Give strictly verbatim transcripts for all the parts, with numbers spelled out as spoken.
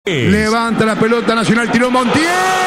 Levanta la pelota Nacional, tiró Montiel.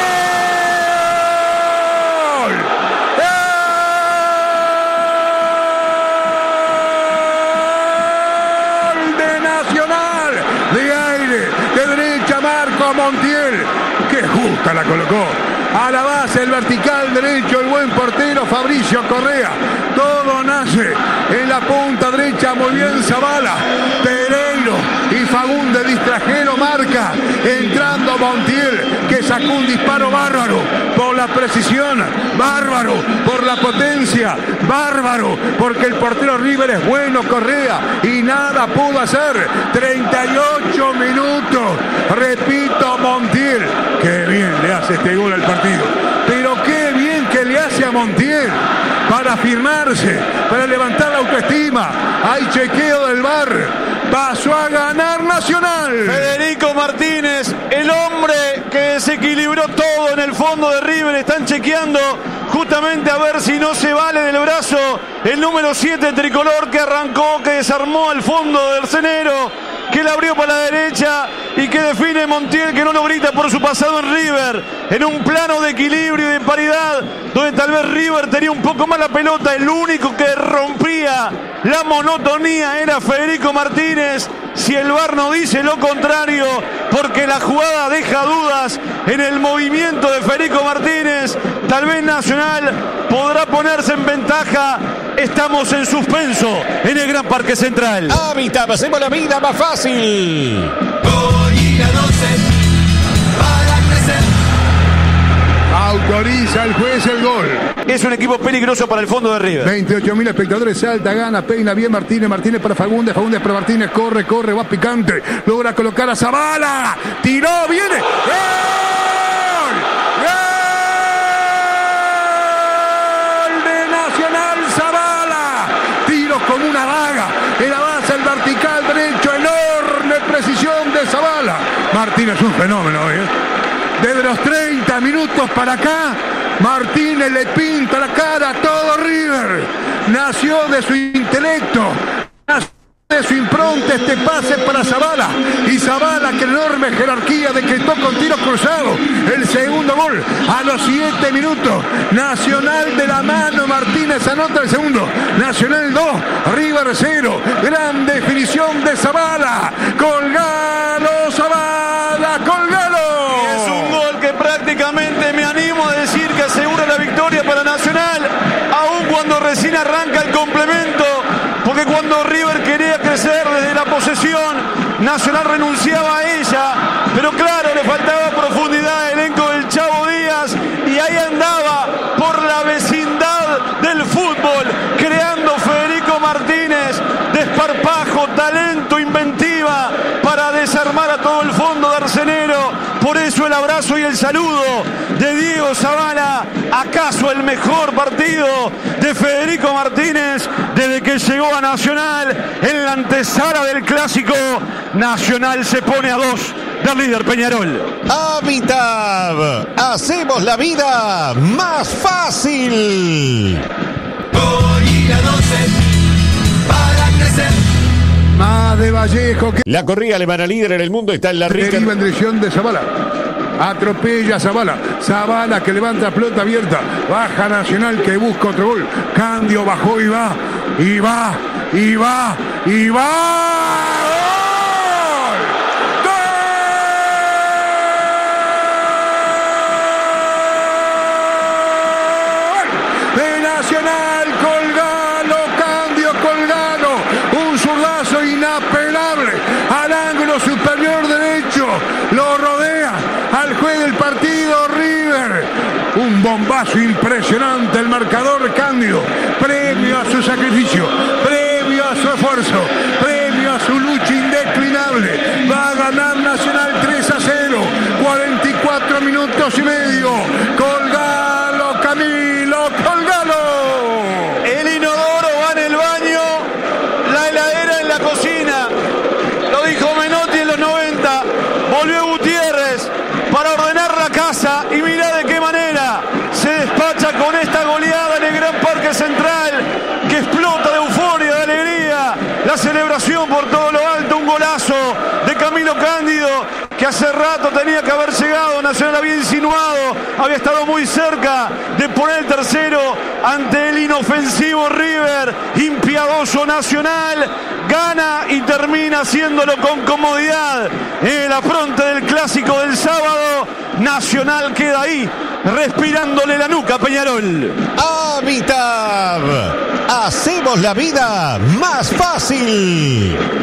¡Gol de Nacional! De aire, de derecha, Marco Montiel. ¡Qué justa la colocó! A la base, el vertical derecho, el buen portero Fabricio Correa. Todo nace en la punta derecha, muy bien Zavala. Pereiro y Fagundes distrajeron, marca. Entrando Montiel, que sacó un disparo bárbaro por la precisión, bárbaro por la potencia, bárbaro porque el portero River es bueno, Correa, y nada pudo hacer. treinta y ocho minutos, repito, Montiel. Qué bien le hace este gol al partido. Pero qué bien que le hace a Montiel para afirmarse, para levantar la autoestima. Hay chequeo del V A R. Pasó a ganar Nacional. Federico Martínez, el hombre que desequilibró todo en el fondo de River. Están chequeando justamente a ver si no se vale del brazo el número siete tricolor, que arrancó, que desarmó al fondo del Cenero, que la abrió para la derecha y que define Montiel, que no lo grita por su pasado en River, en un plano de equilibrio y de paridad, donde tal vez River tenía un poco más la pelota. El único que rompía la monotonía era Federico Martínez, si el V A R no dice lo contrario, porque la jugada deja dudas en el movimiento de Federico Martínez. Tal vez Nacional podrá ponerse en ventaja. Estamos en suspenso en el Gran Parque Central. Hábitat, hacemos la vida más fácil. Autoriza el juez el gol. Es un equipo peligroso para el fondo de River. veintiocho mil espectadores, salta, gana, peina bien Martínez, Martínez para Fagundes, Fagundes para Martínez, corre, corre, va picante, logra colocar a Zavala, tiró, viene, ¡gol! ¡Gol de Nacional, Zavala! Tiro como una daga, en la base, el vertical derecho, enorme precisión de Zavala. Martínez es un fenómeno hoy, ¿eh? Desde los treinta minutos para acá, Martínez le pinta la cara a todo River. Nació de su intelecto, nació de su impronta este pase para Zavala. Y Zavala, que enorme jerarquía, decretó con tiro cruzado el segundo gol a los siete minutos. Nacional de la mano, Martínez anota el segundo. Nacional dos, River cero. Gran definición de Zavala. Colgalo, Zavala, colgalo. Prácticamente me animo a decir que asegura la victoria para Nacional, aun cuando recién arranca el complemento, porque cuando River quería crecer desde la posesión, Nacional renunciaba a ella, pero claro, le faltaba profundidad al elenco del Chavo Díaz, y ahí andaba por la vecindad del fútbol, creando Federico Martínez, desparpajo, talento, inventiva, para desarmar a todo el fondo de Arcenero. Por eso el abrazo y el saludo de Diego Zavala. ¿Acaso el mejor partido de Federico Martínez desde que llegó a Nacional en la antesala del clásico? Nacional se pone a dos del líder Peñarol. Hábitat, hacemos la vida más fácil. Más de Vallejo que La corrida alemana líder en el mundo está en la rica. deriva en dirección de Zavala. Atropella a Zavala. Zavala que levanta pelota abierta. Baja Nacional que busca otro gol. Candio bajó y va. Y va. Y va. Y va. ¡Gol! De Nacional, colgalo, Candio, colgalo. Un zurdazo inapelable al ángulo superior derecho. Lo rodea al juez del partido River. Un bombazo impresionante, el marcador Cándido. Premio a su sacrificio, premio a su esfuerzo, premio a su lucha indeclinable. Va a ganar Nacional tres a cero. cuarenta y cuatro minutos y medio. Colgalo, Camilo, colgalo. El inodoro va en el baño, la heladera en la cocina. Lo dijo Menotti en los noventa. Volvió Gutiérrez para ordenar la casa, y mirá de qué manera se despacha con esta goleada en el Gran Parque Central, que explota de euforia, de alegría. La celebración por todo lo alto, un golazo de Camilo Cándido. rato tenía que haber llegado. Nacional había insinuado, había estado muy cerca de poner el tercero ante el inofensivo River. Impiadoso Nacional gana y termina haciéndolo con comodidad en la fronte del clásico del sábado. Nacional queda ahí respirándole la nuca a Peñarol. Amitabh, hacemos la vida más fácil.